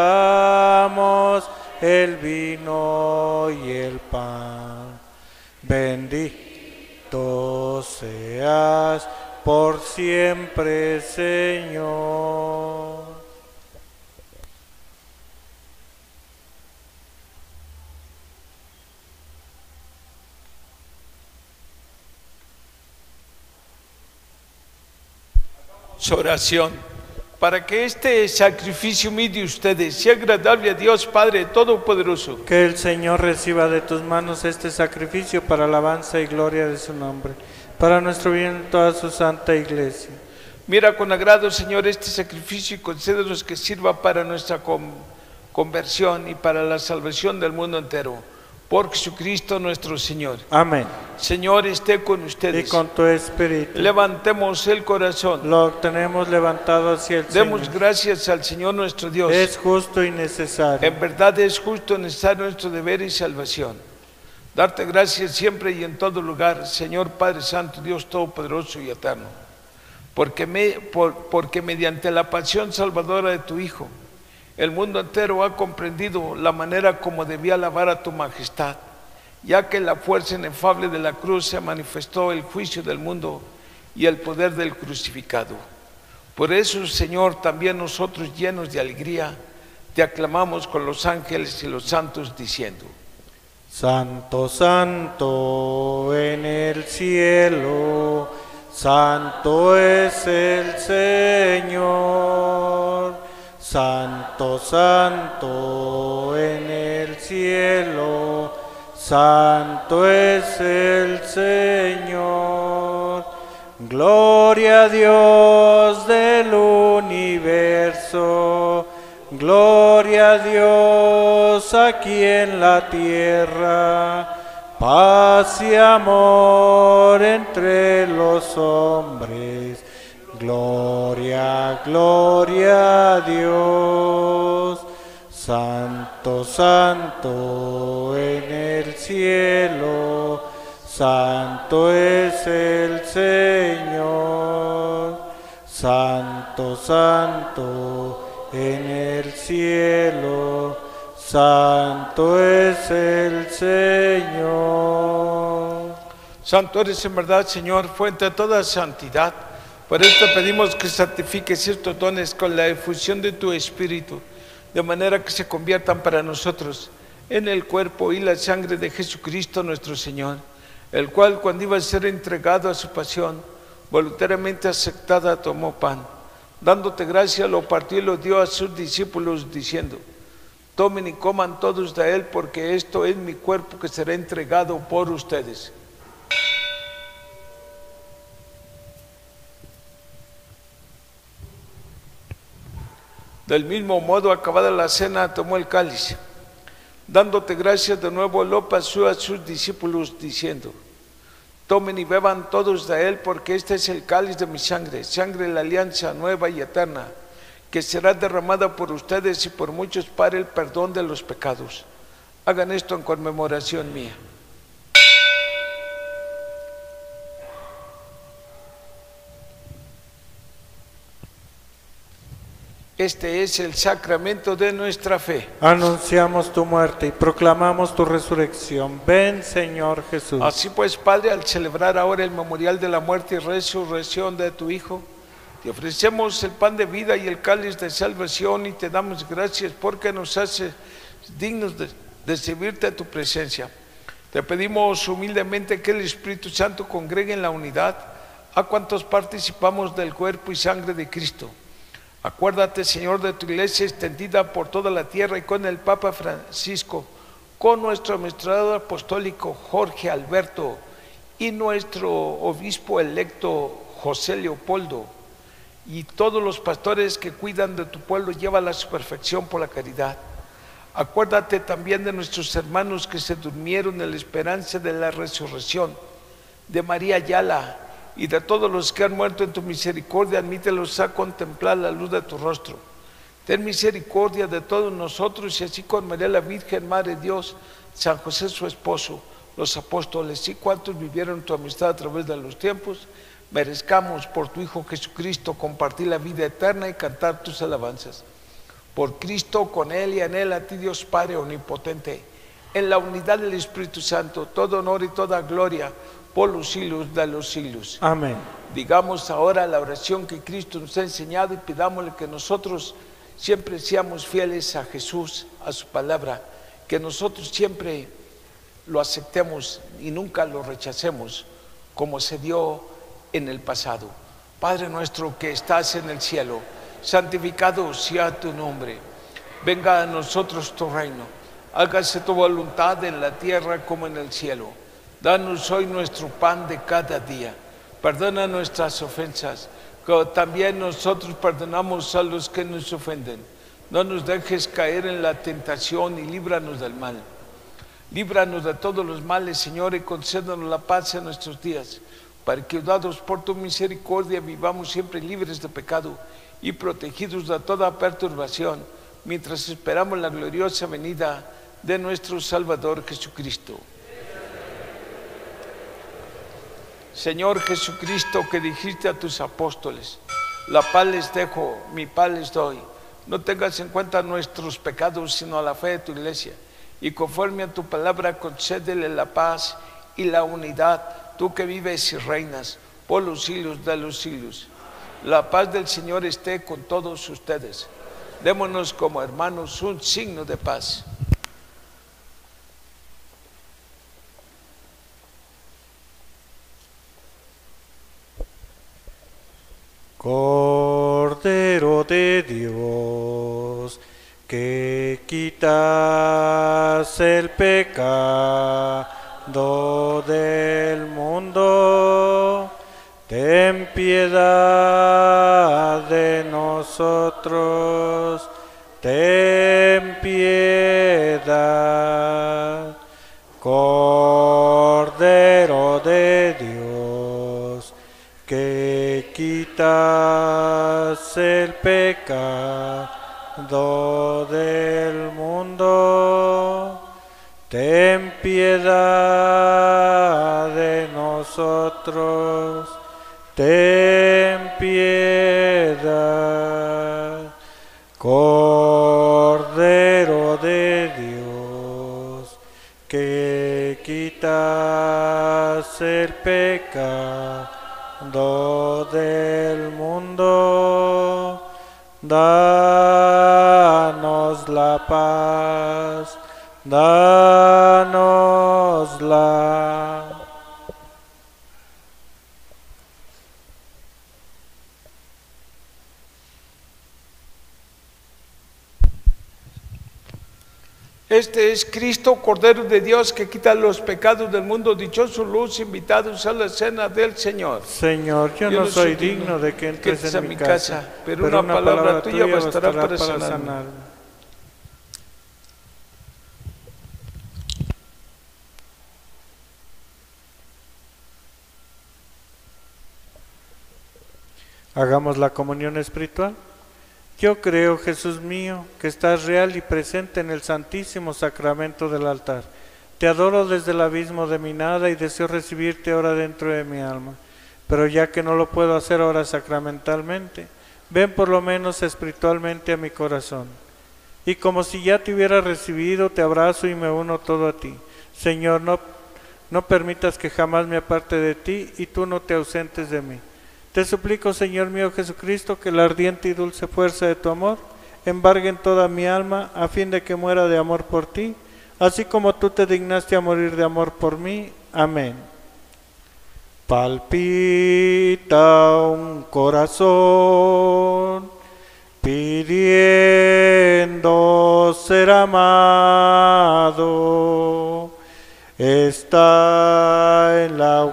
presentamos el vino y el pan. Bendito seas por siempre, Señor. Su oración, para que este sacrificio mío de ustedes sea agradable a Dios Padre Todopoderoso. Que el Señor reciba de tus manos este sacrificio para alabanza y gloria de su nombre, para nuestro bien en toda su santa iglesia. Mira con agrado, Señor, este sacrificio y concédenos que sirva para nuestra conversión y para la salvación del mundo entero. Por Jesucristo nuestro Señor. Amén. Señor, esté con ustedes. Y con tu espíritu. Levantemos el corazón. Lo tenemos levantado hacia el Demos Señor. gracias al Señor nuestro Dios. Es justo y necesario. En verdad es justo, necesario nuestro deber y salvación. Darte gracias siempre y en todo lugar, Señor Padre Santo, Dios Todopoderoso y Eterno. Porque mediante la pasión salvadora de tu Hijo, el mundo entero ha comprendido la manera como debía alabar a tu majestad, ya que la fuerza inefable de la cruz se manifestó el juicio del mundo y el poder del crucificado. Por eso, Señor, también nosotros, llenos de alegría, te aclamamos con los ángeles y los santos, diciendo: Santo, santo en el cielo, santo es el Señor. Santo, santo en el cielo, santo es el Señor. Gloria a Dios del universo, gloria a Dios aquí en la tierra, paz y amor entre los hombres. Gloria, gloria a Dios. Santo, santo en el cielo, santo es el Señor. Santo, santo en el cielo, santo es el Señor. Santo eres en verdad, Señor, fuente de toda santidad. Por esto pedimos que santifiques estos dones con la efusión de tu Espíritu, de manera que se conviertan para nosotros en el cuerpo y la sangre de Jesucristo nuestro Señor, el cual, cuando iba a ser entregado a su pasión, voluntariamente aceptada, tomó pan. Dándote gracia, lo partió y lo dio a sus discípulos, diciendo: tomen y coman todos de él, porque esto es mi cuerpo que será entregado por ustedes. Del mismo modo, acabada la cena, tomó el cáliz. Dándote gracias de nuevo, lo pasó a sus discípulos, diciendo: tomen y beban todos de él, porque este es el cáliz de mi sangre, sangre de la alianza nueva y eterna, que será derramada por ustedes y por muchos para el perdón de los pecados. Hagan esto en conmemoración mía. Este es el sacramento de nuestra fe. Anunciamos tu muerte y proclamamos tu resurrección. Ven, Señor Jesús. Así pues, Padre, al celebrar ahora el memorial de la muerte y resurrección de tu Hijo, te ofrecemos el pan de vida y el cáliz de salvación, y te damos gracias porque nos haces dignos de servirte a tu presencia. Te pedimos humildemente que el Espíritu Santo congregue en la unidad a cuantos participamos del cuerpo y sangre de Cristo. Acuérdate, Señor, de tu iglesia extendida por toda la tierra, y con el Papa Francisco, con nuestro administrador apostólico Jorge Alberto y nuestro obispo electo José Leopoldo, y todos los pastores que cuidan de tu pueblo, llévala a su perfección por la caridad. Acuérdate también de nuestros hermanos que se durmieron en la esperanza de la resurrección, de María Ayala y de todos los que han muerto. En tu misericordia, admítelos a contemplar la luz de tu rostro. Ten misericordia de todos nosotros, y así con María la Virgen, Madre de Dios, San José su esposo, los apóstoles y cuantos vivieron tu amistad a través de los tiempos, merezcamos por tu Hijo Jesucristo compartir la vida eterna y cantar tus alabanzas. Por Cristo, con Él y en Él, a ti Dios Padre omnipotente, en la unidad del Espíritu Santo, todo honor y toda gloria por los siglos de los siglos. Amén. Digamos ahora la oración que Cristo nos ha enseñado y pidámosle que nosotros siempre seamos fieles a Jesús, a su palabra, que nosotros siempre lo aceptemos y nunca lo rechacemos, como se dio en el pasado. Padre nuestro que estás en el cielo, santificado sea tu nombre. Venga a nosotros tu reino. Hágase tu voluntad en la tierra como en el cielo. Danos hoy nuestro pan de cada día. Perdona nuestras ofensas, que también nosotros perdonamos a los que nos ofenden. No nos dejes caer en la tentación y líbranos del mal. Líbranos de todos los males, Señor, y concédanos la paz en nuestros días, para que, ayudados por tu misericordia, vivamos siempre libres de pecado y protegidos de toda perturbación, mientras esperamos la gloriosa venida de nuestro Salvador Jesucristo. Señor Jesucristo, que dijiste a tus apóstoles: la paz les dejo, mi paz les doy. No tengas en cuenta nuestros pecados, sino a la fe de tu iglesia, y conforme a tu palabra concédele la paz y la unidad, tú que vives y reinas por los siglos de los siglos. La paz del Señor esté con todos ustedes. Démonos como hermanos un signo de paz. Cordero de Dios, que quitas el pecado del mundo, ten piedad de nosotros, ten piedad. Cordero de Dios, que quitas el pecado del mundo, ten piedad de nosotros, ten piedad. Cordero de Dios, que quitas el pecado del mundo, danos la paz, danosla. Este es Cristo, Cordero de Dios, que quita los pecados del mundo. Dichosos los invitados a la cena del Señor. Señor, yo no soy digno de que entres en mi casa, pero una palabra tuya bastará para sanarme. Hagamos la comunión espiritual. Yo creo, Jesús mío, que estás real y presente en el santísimo sacramento del altar. Te adoro desde el abismo de mi nada y deseo recibirte ahora dentro de mi alma. Pero ya que no lo puedo hacer ahora sacramentalmente, ven por lo menos espiritualmente a mi corazón. Y como si ya te hubiera recibido, te abrazo y me uno todo a ti. Señor, no permitas que jamás me aparte de ti y tú no te ausentes de mí. Te suplico, Señor mío Jesucristo, que la ardiente y dulce fuerza de tu amor embargue en toda mi alma, a fin de que muera de amor por ti, así como tú te dignaste a morir de amor por mí. Amén. Palpita un corazón pidiendo ser amado. Está en la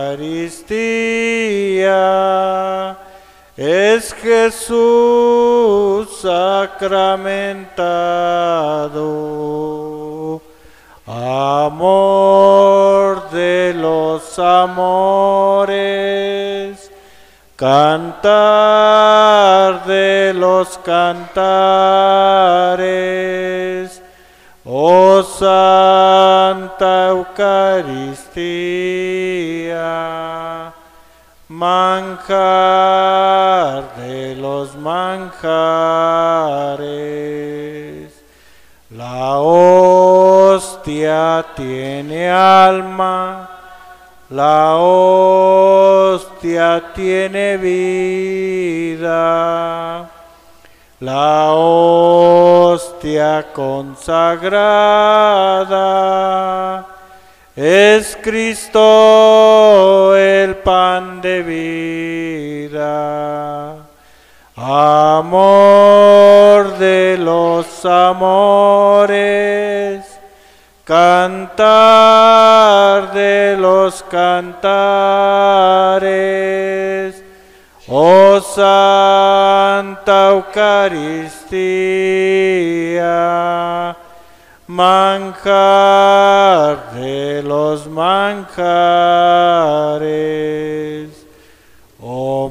Eucaristía, es Jesús sacramentado, amor de los amores, cantar de los cantares, oh Santa Eucaristía, manjar de los manjares, la hostia tiene alma, la hostia tiene vida, la hostia consagrada es Cristo el pan de vida. Amor de los amores, cantar de los cantares, oh Santa Eucaristía, manjar de los manjares, oh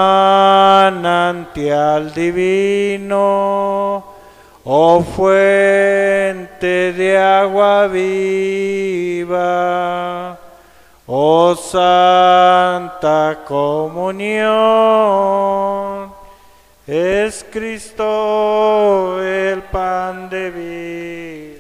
manantial divino, oh fuente de agua viva, oh santa comunión, es Cristo el pan de vida.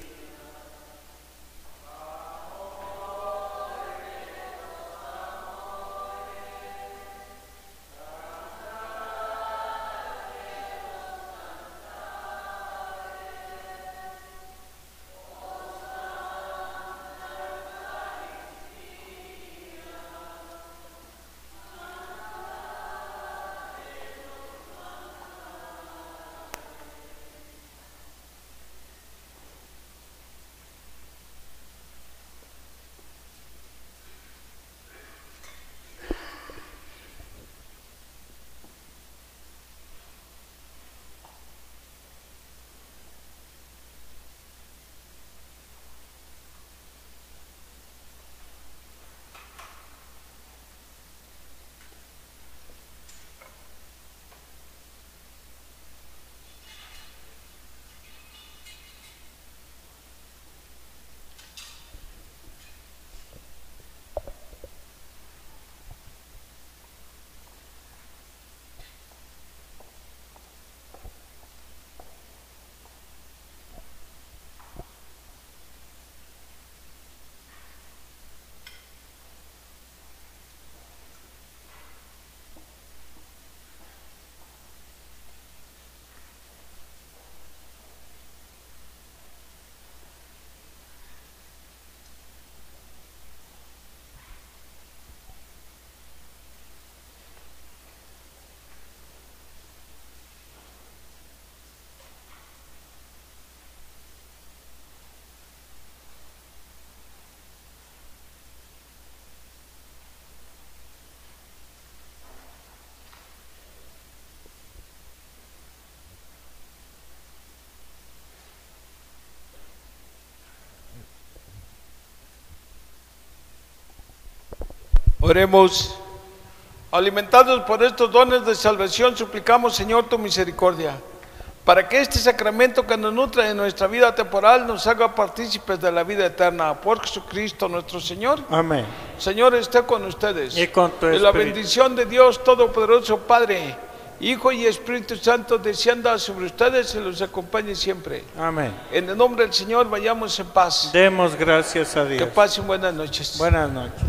Oremos. Alimentados por estos dones de salvación, suplicamos, Señor, tu misericordia, para que este sacramento que nos nutre en nuestra vida temporal nos haga partícipes de la vida eterna. Por Jesucristo nuestro Señor. Amén. Señor, esté con ustedes. Y con tu Y la espíritu. bendición de Dios Todopoderoso, Padre, Hijo y Espíritu Santo, descienda sobre ustedes y los acompañe siempre. Amén. En el nombre del Señor, vayamos en paz. Demos gracias a Que Dios. pasen buenas noches. Buenas noches.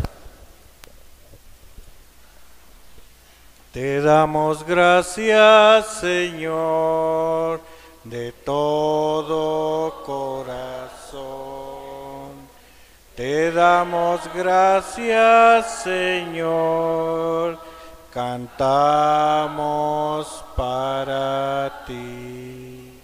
Te damos gracias, Señor, de todo corazón. Te damos gracias, Señor, cantamos para ti.